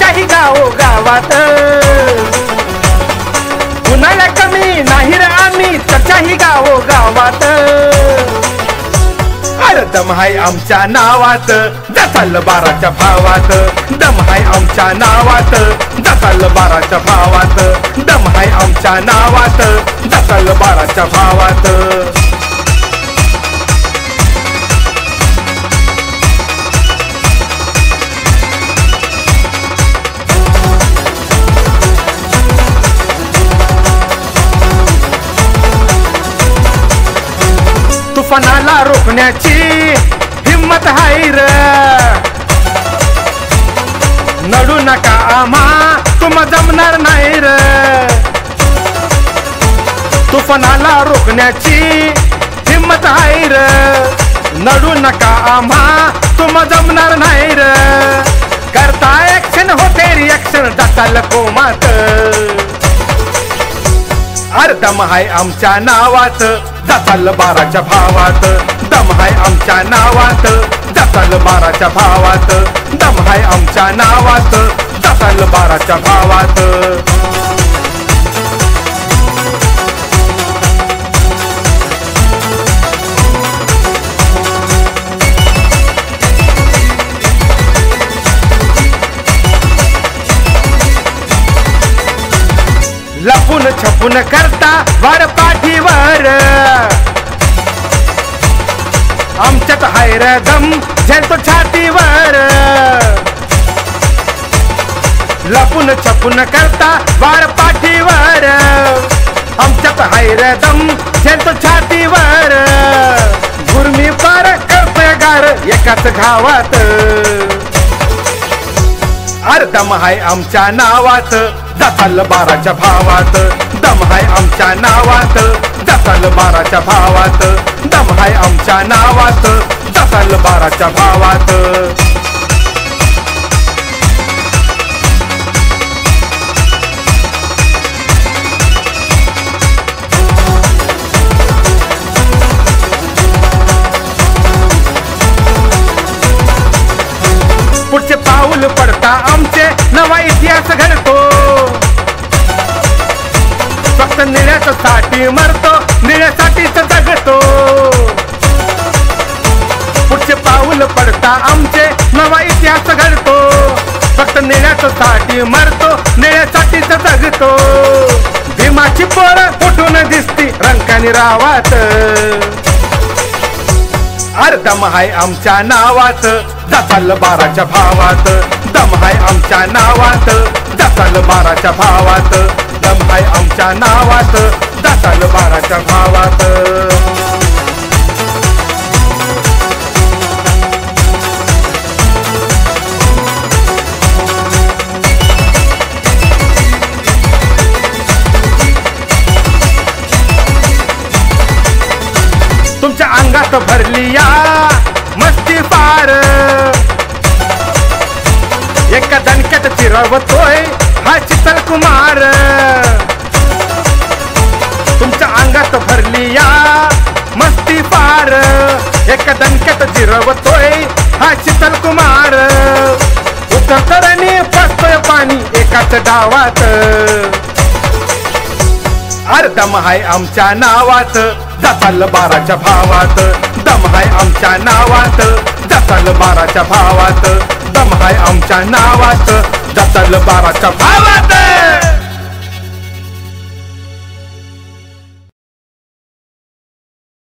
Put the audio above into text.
चर्चाही गावात कुणाला कमी नाही रे आम्ही चर्चाही गावात अरे दम हाय आमच्या नावात जसाल बाराच्या भावात दम हाय आमच्या नावात जसाल बाराच्या भावात दम हाय आमच्या नावात जसाल बाराच्या भावात तुफानाला रोखण्याची हिम्मत हाय र नडू नका आम्हा तुम जमणार नाही र तुफानाला रोखण्याची हिम्मत हाय र नडू नका आम्हा तुम जमणार नाही र करता ऍक्शन होते रिॲक्शन जाताल कोमात अरे दम हाय आमच्या नावात जसाल बाराच्या भावात दम हाय आमच्या नावात जसाल बाराच्या भावात दम हाय आमच्या नावात जसाल बाराच्या भावात लपून छपून करता वार पाठीवर आमच्यात हाय र दम झेलतो छातीवर लपून छपून करता वार पाठीवर आमच्यात हाय र दम झेलतो छातीवर गुरमी पार करतोय गार एकाच घावात अरे दम हाय आमच्या नावात जसाल बाराच्या भावात दम हाय आमच्या नावात जसाल बाराच्या भावात दम हाय आमच्या नावात जसाल बाराच्या भावात पुढचे पाऊल पडता आमचे नवा इतिहास घडतो फक्त निळ्यासाठी मरतो निळ्यासाठीच जगतो पुढचे पाऊल पडता आमचे नवा इतिहास घडतो फक्त निळ्यासाठी मरतो निळ्यासाठीच जगतो भीमाची पोळ कुठून दिसती रंकानी रावात अरे दम हाय आमच्या नावात जसाल बाराच्या भावात दम हाय आमच्या नावात जसाल बाराच्या भावात दम हाय आमच्या नावात जसाल बाराच्या भावात तुमच्या अंगात भरली या मस्ती फार एका दणक्यात चिरवतोय हा चितल कुमार तुमच्या अंगात भरली या मस्ती फार एका दणक्यात जिरवतोय हा चितल कुमार उतरतरणी पसतोय पाणी एकाच डावात अरे दम हाय आमच्या नावात जसाल बाराच्या भावात दम हाय आमच्या नावात जसाल बाराच्या भावात दम हाय आमच्या नावात जसाल बाराच्या भावात